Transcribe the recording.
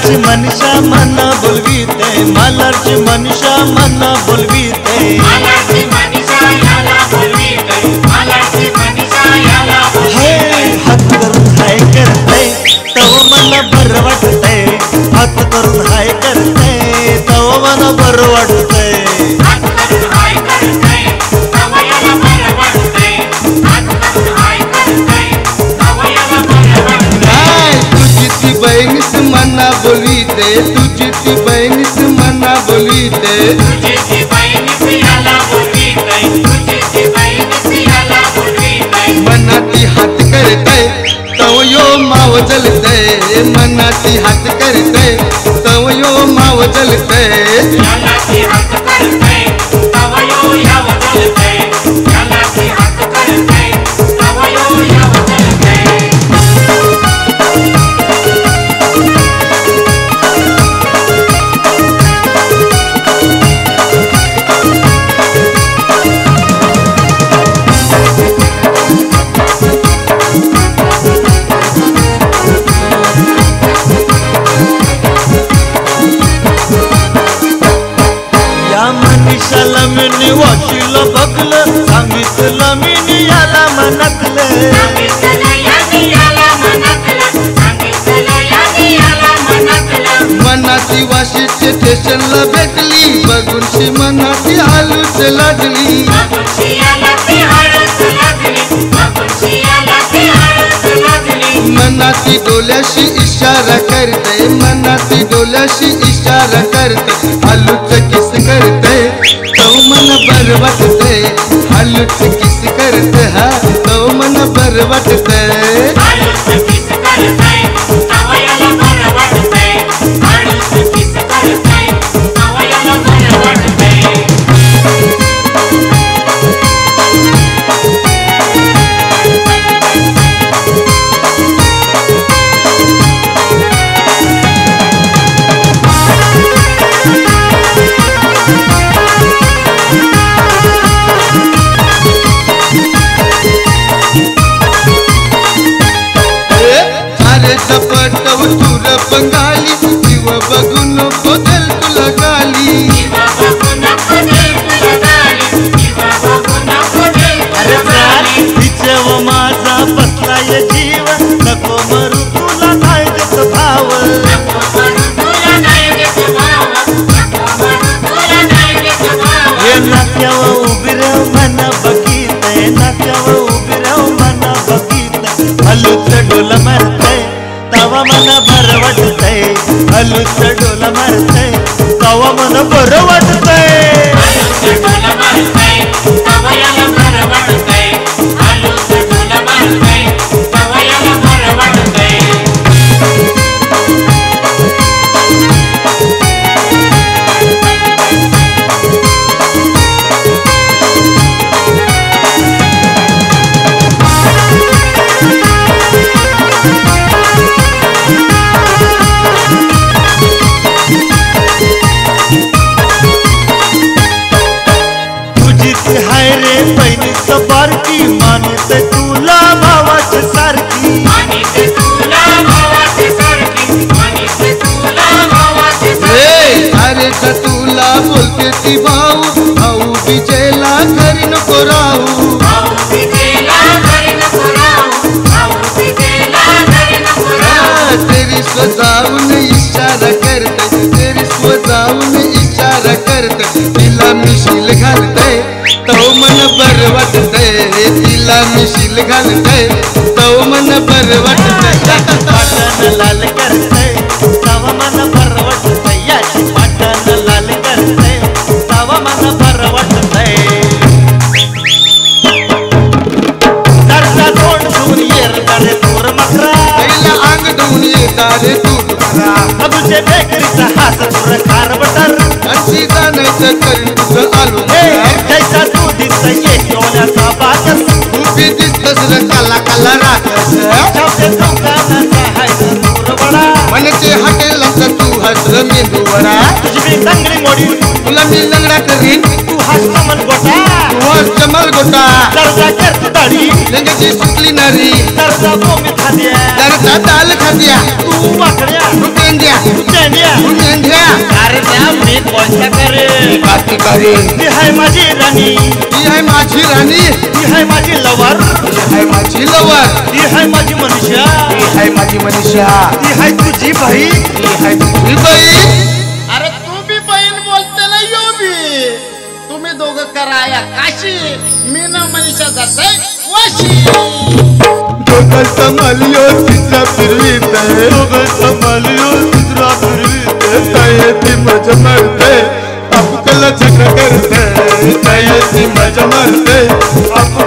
मल्हारची मनीषा मन बोलवीते, मल्हारची मनीषा मन बोलवीते, मल्हारची मनीषा याला बोलवीते, मल्हारची मनीषा याला बोलवीते। हात करून हाय करते तव मन बरं वाटते, हात करून हाय करते तव मन बरं वाटते, हात करून हाय करते तव याला बरं वाटते, हात करून हाय करते तव याला बरं वाटते। तुझी ती बहिणीच मना बोलवीते, तुझी ती बहिणीच मना बोलवीते, तुझी ती बहिणीच याला बोलवीते, तुझी ती बहिणीच याला बोलवीते। मना ती हात करते तव यो माव जलते, मना ती हात करते तव यो माव जलते, याला ती हात करते तव यो याव जलते, याला ती हात करते तव यो याव जलते। मनीषाला मी वाशीला बघलं, सांगितलं मी याला मनकलं, सांगितलं यानी याला मनकलं, सांगितलं यानी याला मनकलं। मनाची वाशीच्या स्टेशनला भेटली, बघून शी मनाची हालूच लाजली, बघून शियाला ती हळूच लागली, बघून शियाला ती हळूच लागली। मनाची डोल्याशी इशारा करते, मनाची डोल्याशी इशारा करते, हालूच किस करते तो मन बर वाटते, हालूच किस करते हा तो मन बर वाटते, हळूच किस करते तव याला बरं वाटते, हळूच किस करते तव याला बरं वाटते। झपटव तुर बंगाली, जीव बघून बदल तुला गाली, जीव बघून बदल तुला गाली, जीव बघून बदल तुला गाली। तिच्याव माझा बसलाय जीव, नको मरू तुला नाही देत भाव, नको मरू तुला नाही देत भाव, नको मरू तुला नाही देत भाव। हे नाक्याव उभी राव मन बघितय, नाक्याव उभी राव मन बघितय, हलूच डोल मारतय तवा मन बरं वाटतय, हलूच डोल मारतय तवा मन बरं वाटतय, हळूच डोल मारतय तव याला बरं वाटतय, हळूच डोल मारतय तव याला बरं वाटतय। हाय रे बहिणीच बारकी, मानते तुला भावाची सारखी, मानिते तुला भावाची सारखी, मानिते तुला भावाची सारखी। अरे तुला बोलते ती भाऊ, भाऊ विजयला घरी नको राहू, भाऊ विजयला घरी नको राहू, भाऊ विजयला घरी नको राहू। तेरी स्वजावून इशारा करते, तेरी स्वजावून इशारा करते, तिला मिशील घालते तो मन बर वाटते, तिला मिशील घालते तो मन बर वाटते, पाटण लाल करते तवा मन बरं वाटतय, याची पाटण लाल करते तवा मन बरं वाटतय, सरसा तोंड धुवून येर रे तोर मकरा, पहिला अंग धुवून येणारे दूध भरा, तुझे बेकरीचा हात तुर खार बटर, अशी जाण्याचं करीन तुझं आलो जैसा तू दिसत ये डोळ्याचा बाकस, उभी दिसतस र काला काला राखस, छापे दुकानाचा हाय तूर बडा, मनचे हॉटेल तू हसर मेंदू वडा, तुझी मी लंगडी मोडी तुला मी लंगडा करीन, तू हास मन गोटा, तू बॉस जमल गोटा दर्जा करते दाढी लेंगेची सुटली नारी दर्जा बोंबी खाद्या दरचा दाल खाद्या तू वाकड्या तू पेंड्या तू चेंड्या तू मेंढ्या अरे त्या मी कोणता करे बाती करे ती हाय माझी राणी ती आहे माझी राणी ती हाय माझी लवर ती आहे माझी लवर ती हाय माझी मनुष्या ती आहे माझी मनीषा ती हाय तुझी बाई ती आहे तुझी बाई अरे तू बी बहीण बोलते ना यो बी तुम्ही दोघं करा या काशी मी ना मनीषा जाते वाशी दोघं संभालियो तिसरा फिरवीत दोघं संभालियो तिसरा फिरवीत ताये ती मजा मारते आपल्याला झगडा करते ताये ती मजा मारते